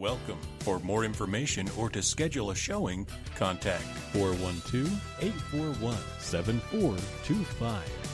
welcome. For more information or to schedule a showing, contact 412-841-7425.